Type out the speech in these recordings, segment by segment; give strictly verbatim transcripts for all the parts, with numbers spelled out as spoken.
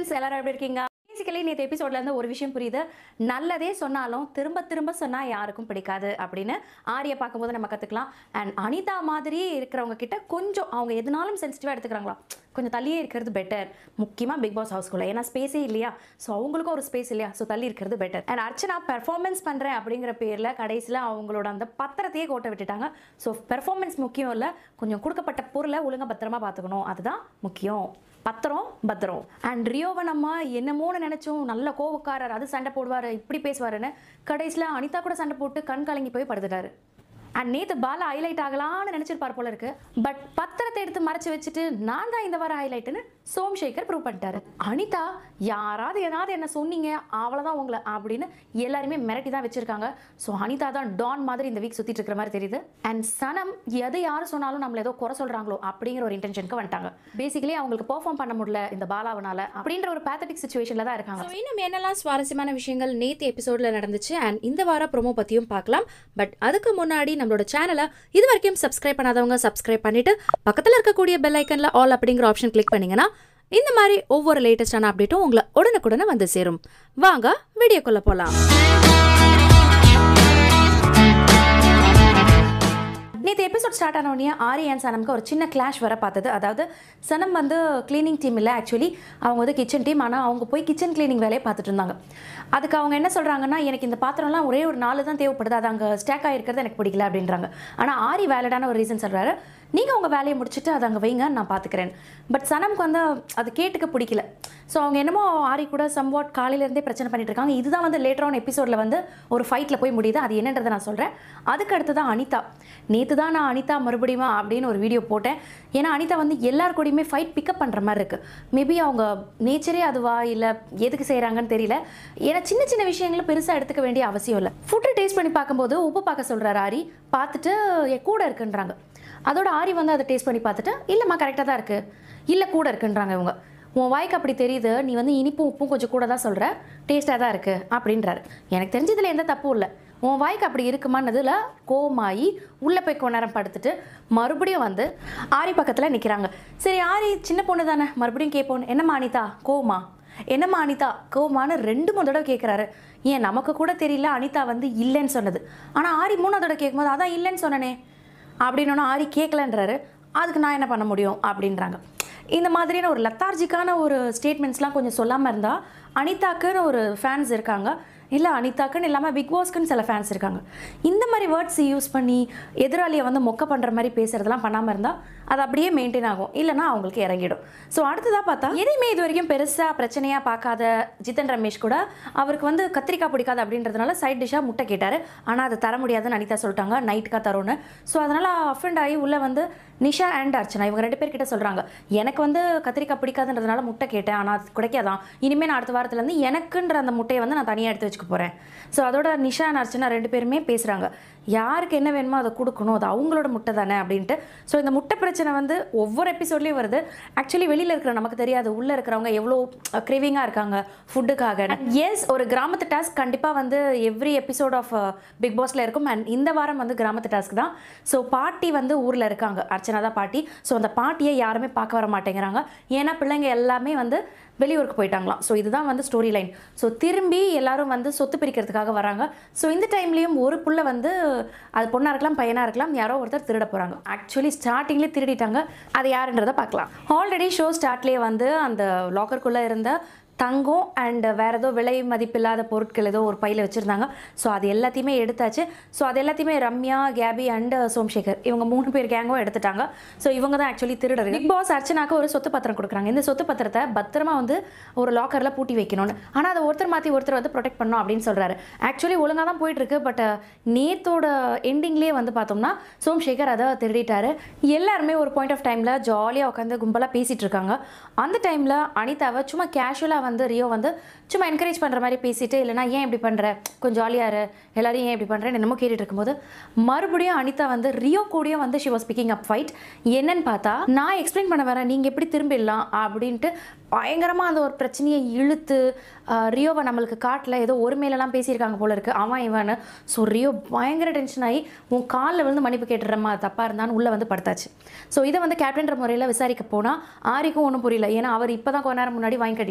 friends, எல்லாரும் எப்படி இருக்கீங்க? Basically நேத்து எபிசோட்ல இருந்து ஒரு விஷயம் புரியுது. நல்லதே சொன்னாலும் திரும்ப திரும்ப சொன்னா யாருக்கும் பிடிக்காது அப்படினு ஆரியை பாக்கும்போது நம்ம கத்துக்கலாம். and அனிதா மாதிரி இருக்கிறவங்க கிட்ட கொஞ்சம் அவங்க எதுனாலும் சென்சிட்டிவா எடுத்துக்கறாங்களா? கொஞ்சம் தள்ளியே இருக்கிறது பெட்டர். முக்கியமா பிக் பாஸ் ஹவுஸ்க்குள்ள ஏனா ஸ்பேஸே இல்லையா? சோ அவங்களுக்கு ஒரு ஸ்பேஸ் இல்லையா? சோ தள்ளி இருக்கிறது பெட்டர். and அர்ச்சனா பெர்ஃபார்மன்ஸ் பண்றேன் அப்படிங்கற பேர்ல கடைசில அவங்களோட அந்த பத்திரத்தையே கோட்ட விட்டுட்டாங்க. சோ பெர்ஃபார்மன்ஸ் முக்கியம் இல்ல. கொஞ்சம் கொடுக்கப்பட்ட பொருளை ஒழுங்கா பத்திரமா பாத்துக்கணும். அதுதான் முக்கியம். பத்திரம் பத்திரம் அண்ட் ரியோவை நம்ம என்னமோன்னு நினைச்சோம். நல்ல கோவக்காரர், அது சண்டை போடுவாரு, இப்படி பேசுவாருன்னு கடைசியில் அனிதா கூட சண்டை போட்டு கண் கலங்கி போய் படுத்துட்டாரு. அண்ட் நேற்று பாலா ஹைலைட் ஆகலான்னு நினச்சிருப்பார் போல இருக்கு. பட் பத்திரத்தை எடுத்து மறைச்சு வச்சுட்டு நான் தான் இந்த வாரம் ஹைலைட்டுன்னு சோம்சேகர் ப்ரூவ் பண்ணிட்டாரு. அனிதா யாராவது ஏதாவது என்ன சொன்னீங்க அவ்வளோதான் உங்களை அப்படின்னு எல்லாருமே மிரட்டி தான் வச்சிருக்காங்க. ஸோ அனிதா தான் டான் மாதிரி இந்த வீக் சுற்றிட்டு இருக்கிற மாதிரி தெரியுது. அண்ட் சனம் எது யார் சொன்னாலும் நம்மள ஏதோ குறை சொல்கிறாங்களோ அப்படிங்கிற ஒரு இன்டென்ஷனுக்கு வந்துட்டாங்க. பேசிக்கலி அவங்களுக்கு பெர்ஃபார்ம் பண்ண முடியல இந்த பாலாவனால அப்படின்ற ஒரு பேத்தட்டிக் சுச்சுவேஷனில் தான் இருக்காங்க. இன்னும் என்னெல்லாம் சுவாரஸ்யமான விஷயங்கள் நேற்று எபிசோடில் நடந்துச்சு அண்ட் இந்த வார ப்ரோமோ பற்றியும் பார்க்கலாம். பட் அதுக்கு முன்னாடி நம்மளோட சேனலை இது வரைக்கும் சப்ஸ்கிரைப் பண்ணாதவங்க சப்ஸ்கிரைப் பண்ணிட்டு பக்கத்தில் இருக்கக்கூடிய பெல் ஐக்கன்ல ஆல் அப்படிங்கிற ஆப்ஷன் கிளிக் பண்ணீங்கன்னா இந்த மாதிரி ஒவ்வொரு லேட்டஸ்டான அப்டேட்டும் உங்களை உடனுக்குடனே வந்து சேரும். வாங்க வீடியோக்குள்ள போலாம். நேற்று எபிசோட் ஸ்டார்ட் ஆன உடனே ஆரி அண்ட் சனம்க்கு ஒரு சின்ன கிளாஷ் வர பார்த்தது. அதாவது சனம் வந்து கிளீனிங் டீம் இல்லை, ஆக்சுவலி அவங்க வந்து கிச்சன் டீம். ஆனால் அவங்க போய் கிச்சன் கிளீனிங் வேலையை பார்த்துட்டு இருந்தாங்க. அதுக்கு அவங்க என்ன சொல்கிறாங்கன்னா, எனக்கு இந்த பாத்திரம்லாம் ஒரே ஒரு நாலு தான் தேவைப்படுது, அது அங்கே ஸ்டாக் ஆகிருக்கிறது எனக்கு பிடிக்கல அப்படின்றாங்க. ஆனால் ஆரி வேலிடான ஒரு ரீசன் சொல்கிறாரு, நீங்கள் உங்கள் வேலையை முடிச்சுட்டு அதை அங்கே வைங்க, நான் பார்த்துக்கிறேன். பட் சனம்க்கு வந்து அது கேட்டுக்க பிடிக்கல. ஸோ அவங்க என்னமோ ஆரி கூட சம்வாட் காலையிலேருந்தே பிரச்சனை பண்ணிட்டு இருக்காங்க. இதுதான் வந்து லேட்டர் ஆன் எபிசோடில் வந்து ஒரு ஃபைட்டில் போய் முடியுது. அது என்னன்றதை நான் சொல்கிறேன். அதுக்கு அடுத்து தான் அனிதா. நேற்று தான் நான் அனிதா மறுபடியும் அப்படின்னு ஒரு வீடியோ போட்டேன். ஏன்னா அனிதா வந்து எல்லார் கூடயுமே ஃபைட் பிக்கப் பண்ணுற மாதிரி இருக்குது. மேபி அவங்க நேச்சரே அதுவா இல்லை எதுக்கு செய்கிறாங்கன்னு தெரியல. ஏன்னா சின்ன சின்ன விஷயங்களும் பெருசாக எடுத்துக்க வேண்டிய அவசியம் இல்லை. ஃபுட்டு டேஸ்ட் பண்ணி பார்க்கும்போது உப்பு பார்க்க சொல்கிறாரு ஆரி, பார்த்துட்டு என் கூட இருக்குன்றாங்க. அதோட ஆரி வந்து அதை டேஸ்ட் பண்ணி பார்த்துட்டு இல்லைம்மா கரெக்டாக தான் இருக்குது, இல்லை கூட இருக்குன்றாங்க. இவங்க உன் வாய்க்கு அப்படி தெரியுது, நீ வந்து இனிப்பும் உப்பும் கொஞ்சம் கூட தான் சொல்கிற, டேஸ்ட்டாக தான் இருக்குது அப்படின்றாரு. எனக்கு தெரிஞ்சதில் எந்த தப்பும் இல்லை. உன் வாய்க்கு அப்படி இருக்குமானதில் கோமாயி உள்ளே போய் கொஞ்ச நேரம் படுத்துட்டு மறுபடியும் வந்து ஆரி பக்கத்தில் நிற்கிறாங்க. சரி ஆரி சின்ன பொண்ணு தானே, மறுபடியும் கேட்போன்னு, என்னம்மா அனிதா கோமா, என்னம்மா அனிதா கோமான்னு ரெண்டு மூணு தடவை கேட்குறாரு. ஏன் நமக்கு கூட தெரியல அனிதா வந்து இல்லைன்னு சொன்னது. ஆனால் ஆரி மூணாவது தடவை கேட்கும்போது அதான் இல்லைன்னு சொன்னனே அப்படின்னா ஆரி கேட்கலன்றாரு. அதுக்கு நான் என்ன பண்ண முடியும் அப்படின்றாங்க. இந்த மாதிரியான ஒரு லத்தார்ஜிக்கான ஒரு ஸ்டேட்மெண்ட்ஸ்லாம் கொஞ்சம் சொல்லாமல் இருந்தால் அனிதாக்குன்னு ஒரு ஃபேன்ஸ் இருக்காங்க, இல்லை அனிதாக்குன்னு இல்லாமல் பிக் பாஸ்க்குன்னு சில ஃபேன்ஸ் இருக்காங்க. இந்த மாதிரி வேர்ட்ஸ் யூஸ் பண்ணி எதிராளியை வந்து மொக்க பண்ணுற மாதிரி பேசுகிறதெல்லாம் பண்ணாமல் இருந்தால் அது அப்படியே மெயின்டைன் ஆகும், இல்லைனா அவங்களுக்கு இறங்கிடும். ஸோ அடுத்ததாக பார்த்தா எதையுமே இது வரைக்கும் பெருசாக பிரச்சனையாக பார்க்காத ஜிதன் ரமேஷ் கூட அவருக்கு வந்து கத்திரிக்காய் பிடிக்காது அப்படின்றதுனால சைட் டிஷ்ஷாக முட்டை கேட்டார். ஆனால் அது தர முடியாதுன்னு அனிதா சொல்லிட்டாங்க, நைட்டுக்காக தரோன்னு. ஸோ அதனால் அஃபெண்ட் ஆகி உள்ளே வந்து நிஷா அண்ட் அர்ச்சனா இவங்க ரெண்டு பேர்கிட்ட சொல்கிறாங்க, எனக்கு வந்து கத்திரிக்காய் பிடிக்காதுன்றதுனால முட்டை கேட்டேன், ஆனால் அது கிடைக்காதான், இனிமேல் நான் அடுத்த வாரத்துலேருந்து எனக்குன்ற அந்த முட்டையை வந்து நான் தனியாக எடுத்து வச்சுக்க போகிறேன். ஸோ அதோட நிஷா அண்ட் அர்ச்சனா ரெண்டு பேருமே பேசுகிறாங்க, யாருக்கு என்ன வேணுமோ அதை கொடுக்கணும், அது அவங்களோட முட்டை தானே அப்படின்ட்டு. ஸோ இந்த முட்டை பிரச்சனை வந்து ஒவ்வொரு எபிசோட்லேயும் வருது. ஆக்சுவலி வெளியில் இருக்கிற நமக்கு தெரியாது, உள்ளே இருக்கிறவங்க எவ்வளோ கிரேவிங்காக இருக்காங்க ஃபுட்டுக்காக. எஸ், ஒரு கிராமத்து டாஸ்க் கண்டிப்பாக வந்து எவ்ரி எபிசோட் ஆஃப் பிக் பாஸில் இருக்கும். அண்ட் இந்த வாரம் வந்து கிராமத்து டாஸ்க் தான். ஸோ பாட்டி வந்து ஊரில் இருக்காங்க, அர்ச்சனா தான் பாட்டி. ஸோ அந்த பாட்டியை யாருமே பார்க்க வர மாட்டேங்கிறாங்க, ஏன்னா பிள்ளைங்க எல்லாமே வந்து வெளியூருக்கு போயிட்டாங்களாம். ஸோ இதுதான் வந்து ஸ்டோரி லைன். ஸோ திரும்பி எல்லாரும் வந்து சொத்து பிரிக்கிறதுக்காக வராங்க. ஸோ இந்த டைம்லேயும் ஒரு புள்ள வந்து அது பொண்ணாக இருக்கலாம் பையனாக இருக்கலாம், யாரோ ஒருத்தர் திருட போகிறாங்க. ஆக்சுவலி ஸ்டார்டிங்லேயே திருடிட்டாங்க, அது யாருன்றதை பார்க்கலாம். ஆல்ரெடி ஷோ ஸ்டார்ட்லேயே வந்து அந்த லாக்கருக்குள்ளே இருந்த தங்கம் அண்ட் வேறு ஏதோ விலை மதிப்பில்லாத பொருட்கள் ஏதோ ஒரு பையில் வச்சுருந்தாங்க. ஸோ அது எல்லாத்தையுமே எடுத்தாச்சு. ஸோ அது எல்லாத்தையுமே ரம்யா, கேபி அண்ட் சோம்சேகர் இவங்க மூணு பேர் கேங்கும் எடுத்துட்டாங்க. ஸோ இவங்க தான் ஆக்சுவலி திருடர். பிக் பாஸ் அர்ச்சனாக்கு ஒரு சொத்து பத்திரம் கொடுக்குறாங்க. இந்த சொத்து பத்திரத்தை பத்திரமா வந்து ஒரு லாக்கரில் பூட்டி வைக்கணும்னு. ஆனால் அதை ஒருத்தர் மாற்றி ஒருத்தர் வந்து ப்ரொடெக்ட் பண்ணணும் அப்படின்னு சொல்கிறாரு. ஆக்சுவலி ஒழுங்காக தான் போயிட்டுருக்கு. பட் நேத்தோட எண்டிங்லேயே வந்து பார்த்தோம்னா சோம்சேகர் அதை திருடிட்டாரு. எல்லாருமே ஒரு பாயிண்ட் ஆஃப் டைமில் ஜாலியாக உட்காந்து கும்பலாக பேசிகிட்டு இருக்காங்க. அந்த டைமில் அனிதாவை சும்மா கேஷுவலாக வந்து ரியோ வந்து சும்மா என்கரேஜ் பண்ணுற மாதிரி பேசிட்டு, இல்லைனா ஏன் இப்படி பண்ணுற, கொஞ்சம் ஜாலியாக இரு, எல்லாரும் ஏன் இப்படி பண்ணுறேன்னு என்னமோ கேட்டுட்டு இருக்கும்போது மறுபடியும் அனிதா வந்து ரியோ கூடயும் வந்து she was picking up fight. என்னன்னு பார்த்தா நான் எக்ஸ்பிளைன் பண்ண வரேன், நீங்கள் எப்படி திரும்பிடலாம் அப்படின்ட்டு பயங்கரமாக அந்த ஒரு பிரச்சனையை இழுத்து ரியோவை நம்மளுக்கு காட்டில் ஏதோ ஒரு மேலெல்லாம் பேசியிருக்காங்க போல இருக்குது அவன் இவன். ஸோ ரியோ பயங்கர டென்ஷன் ஆகி உன் காலில் விழுந்து மன்னிப்பு கேட்டுறமா தப்பாக இருந்தான்னு உள்ளே வந்து படுத்தாச்சு. ஸோ இதை வந்து கேப்டன்ற முறையில் விசாரிக்க போனால் ஆரிக்கும் ஒன்றும் புரியல. ஏன்னா அவர் இப்போ தான் கொஞ்ச நேரம் முன்னாடி வாங்கி கட்டிக்கிட்டாரு.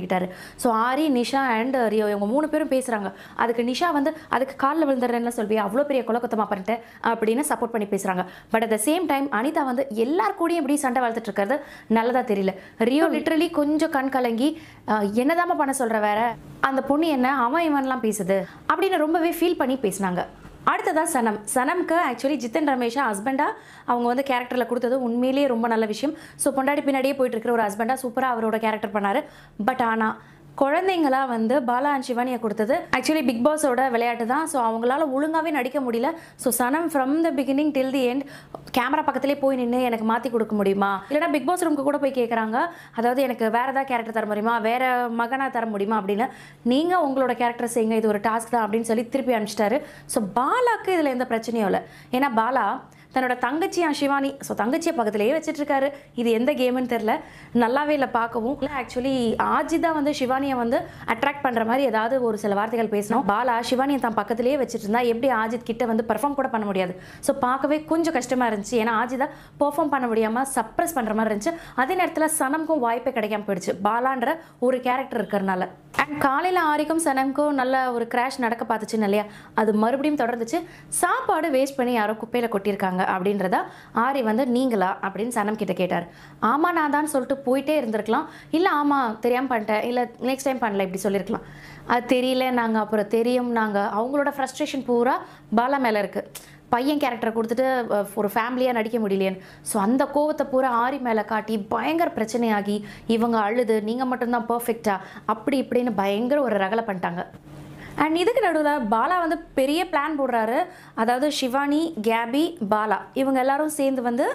ஸோ ஆரி நிஷா அண்ட் ரியோ இவங்க மூணு பேரும் பேசுகிறாங்க. அதுக்கு நிஷா வந்து அதுக்கு காலில் விழுந்துடுறேன்னு சொல்வியா, அவ்வளோ பெரிய கொலக்கொத்தமாக பண்ணிட்டேன் அப்படின்னு சப்போர்ட் பண்ணி பேசுகிறாங்க. But at the same time Anitha வந்து எல்லார் கூடயும் இப்படி சண்டை வளர்த்துட்டு இருக்கிறது நல்லதாக தெரியல. ரியோ லிட்ரலி கொஞ்சம் கண் கலங்கி என்னதாம பண்ண சொல்கிற வேற, அந்த பொண்ணு என்ன அவன் இவன்லாம் பேசுது அப்படின்னு ரொம்பவே ஃபீல் பண்ணி பேசினாங்க. அடுத்ததான் சனம். சனம்க்கு ஆக்சுவலி ஜித்தன் ரமேஷா ஹஸ்பண்டாக அவங்க வந்து கேரக்டரில் கொடுத்தது உண்மையிலேயே ரொம்ப நல்ல விஷயம். ஸோ பொண்டாடி பின்னாடியே போயிட்டு இருக்கிற ஒரு ஹஸ்பண்டாக சூப்பராக அவரோட கேரக்டர் பண்ணார். பட் ஆனால் குழந்தைங்களா வந்து பாலா அண்ட் சிவானியை கொடுத்தது ஆக்சுவலி பிக் பாஸோட விளையாட்டு தான். ஸோ அவங்களால ஒழுங்காகவே நடிக்க முடியல. So Sanam from the beginning till the end camera பக்கத்திலே போய் நின்று எனக்கு மாற்றி கொடுக்க முடியுமா, இல்லைனா பிக் பாஸ் ரூமுக்கு கூட போய் கேட்குறாங்க, அதாவது எனக்கு வேறு ஏதாவது கேரக்டர் தர முடியுமா, வேறு மகனாக தர முடியுமா அப்படின்னு. நீங்கள் உங்களோட கேரக்டர் செய்யுங்க, இது ஒரு டாஸ்க் தான் அப்படின்னு சொல்லி திருப்பி அனுப்பிச்சிட்டாரு. ஸோ பாலாவுக்கு இதில் எந்த பிரச்சனையும் இல்லை. ஏன்னா பாலா தன்னோட தங்கச்சியா சிவானி, ஸோ தங்கச்சியை பக்கத்துலேயே வச்சுட்ருக்காரு. இது எந்த கேமுன்னு தெரில, நல்லாவே இல்லை பார்க்கவும். இல்லை ஆக்சுவலி ஆஜிதா வந்து சிவானியை வந்து அட்ராக்ட் பண்ணுற மாதிரி ஏதாவது ஒரு சில வார்த்தைகள் பேசணும். பாலா சிவானியை தான் பக்கத்துலேயே வச்சுட்டு இருந்தா எப்படி ஆஜித் கிட்ட வந்து பெர்ஃபார்ம் கூட பண்ண முடியாது. ஸோ பார்க்கவே கொஞ்சம் கஷ்டமாக இருந்துச்சு. ஏன்னா ஆஜிதா பெர்ஃபார்ம் பண்ண முடியாமல் சப்ரஸ் பண்ணுற மாதிரி இருந்துச்சு. அதே நேரத்தில் சனம்க்கும் வாய்ப்பே கிடைக்காம போயிடுச்சு பாலான்ற ஒரு கேரக்டர் இருக்கிறனால. அண்ட் காலையில் ஆரிக்கும் சனம்க்கும் நல்ல ஒரு கிராஷ் நடக்க பார்த்துச்சுன்னு இல்லையா, அது மறுபடியும் தொடர்ந்துச்சு. சாப்பாடு வேஸ்ட் பண்ணி யாரோ குப்பையில் கொட்டியிருக்காங்க அப்படின்றதா ஆரி வந்து நீங்களா அப்படின்னு சனம் கிட்ட கேட்டார். ஆமாம் நான் தான் சொல்லிட்டு போயிட்டே இருந்திருக்கலாம், இல்லை ஆமாம் தெரியாமல் பண்ணிட்டேன், இல்லை நெக்ஸ்ட் டைம் பண்ணல இப்படி சொல்லியிருக்கலாம். அது தெரியல நாங்கள் அப்புறம் தெரியும் நாங்கள். அவங்களோட ஃப்ரஸ்ட்ரேஷன் பூரா பாலா மேலே இருக்குது. பையன் கேரக்டரை கொடுத்துட்டு ஒரு ஃபேமிலியாக நடிக்க முடியலையேன்னு. ஸோ அந்த கோவத்தை பூரா ஆரி மேலே காட்டி பயங்கர பிரச்சனையாகி இவங்க அழுது நீங்கள் மட்டும்தான் பர்ஃபெக்டா அப்படி இப்படின்னு பயங்கர ஒரு ரகலை பண்ணிட்டாங்க. அண்ட் இதுக்கு நடுவில் பாலா வந்து பெரிய பிளான் போடுறாரு. அதாவது சிவானி, கேபி, பாலா இவங்க எல்லாரும் சேர்ந்து வந்து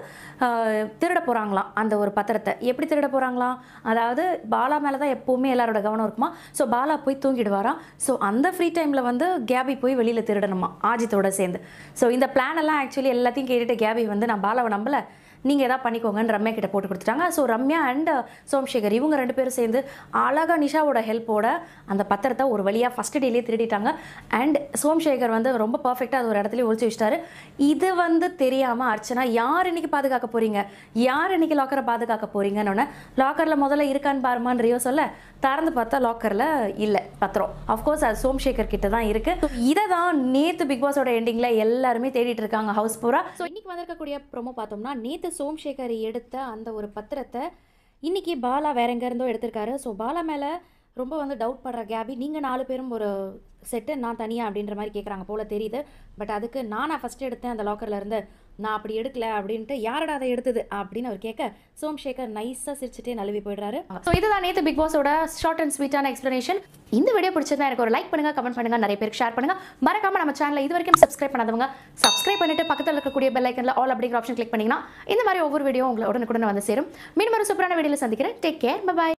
திருட போகிறாங்களாம் அந்த ஒரு பத்திரத்தை. எப்படி திருட போகிறாங்களாம், அதாவது பாலா மேலே தான் எப்போவுமே எல்லாரோட கவனம் இருக்குமா. ஸோ பாலா போய் தூங்கிடுவாராம். ஸோ அந்த ஃப்ரீ டைமில் வந்து கேபி போய் வெளியில் திருடணுமா ஆஜித்தோட சேர்ந்து. ஸோ இந்த பிளான் எல்லாம் ஆக்சுவலி எல்லாத்தையும் கேட்டுட்டு கேபி வந்து நான் பாலாவை நம்பலை, நீங்கள் எதாவது பண்ணிக்கோங்கன்னு ரம்யா கிட்ட போட்டு கொடுத்துட்டாங்க. ஸோ ரம்யா அண்ட் சோம்சேகர் இவங்க ரெண்டு பேரும் சேர்ந்து அழகாக நிஷாவோட ஹெல்ப்போட அந்த பத்திரத்தை ஒரு வழியாக ஃபஸ்ட்டு டேலேயே திருடிட்டாங்க. அண்ட் சோம்சேகர் வந்து ரொம்ப பர்ஃபெக்டாக அது ஒரு இடத்துல ஒழிச்சு வச்சிட்டாரு. இது வந்து தெரியாமல் அர்ச்சனா யார் இன்னைக்கு பாதுகாக்க போகிறீங்க, யார் இன்னைக்கு லாக்கரை பாதுகாக்க போகிறீங்கன்னு லாக்கரில் முதல்ல இருக்கான்னு பாருமான்னு ரியோ சொல்ல திறந்து பார்த்தா லாக்கரில் இல்லை பத்திரம். அஃப்கோர்ஸ் அது சோம்சேகர் கிட்ட தான் இருக்குது. இதை தான் நேற்று பிக் பாஸோட எண்டிங்கில் எல்லாருமே தேடிட்டு இருக்காங்க ஹவுஸ் பூரா. ஸோ இன்னைக்கு வந்திருக்கக்கூடிய ப்ரோமோ பார்த்தோம்னா நேற்று சோம்சேகர் எடுத்த அந்த ஒரு பத்திரத்தை இன்னைக்கு பாலா வேற எங்க இருந்தோ எடுத்திருக்காரு. ஸோ பாலா மேலே ரொம்ப வந்து டவுட் படுற கேபி, நீங்கள் நாலு பேரும் ஒரு செட்டு நான் தனியாக அப்படின்ற மாதிரி கேட்குறாங்க போல தெரியுது. பட் அதுக்கு நான் நான் ஃபஸ்ட்டு எடுத்தேன் அந்த லாக்கரில் இருந்து, நான் அப்படி எடுக்கல அப்படின்ட்டு யாரடா அதை எடுத்தது அப்படின்னு அவர் கேட்க சோம்சேகர் நைஸாக சிரிச்சுட்டே நழுவி போயிடுறாரு. ஸோ இதுதான் நேற்று பிக் பாஸோட ஷார்ட் அண்ட் ஸ்வீட்டான எக்ஸ்பிளனேஷன். இந்த வீடியோ பிடிச்சதா எனக்கு ஒரு லைக் பண்ணுங்க, கமெண்ட் பண்ணுங்க, நிறைய பேருக்கு ஷேர் பண்ணுங்க. மறக்காம நம்ம சேனலை இது வரைக்கும் சப்ஸ்கிரைப் பண்ணாதவங்க சப்ஸ்கிரைப் பண்ணிட்டு பக்கத்தில் இருக்கக்கூடிய பெல் ஐக்கன்ல ஆல் அப்படிங்கிற ஆப்ஷன் கிளிக் பண்ணீங்கன்னா இந்த மாதிரி ஒவ்வொரு வீடியோ உங்களை உடனுக்குடன் வந்து சேரும். மீண்டும் ஒரு சூப்பரான வீடியோவில் சந்திக்கிறேன். Take care, by.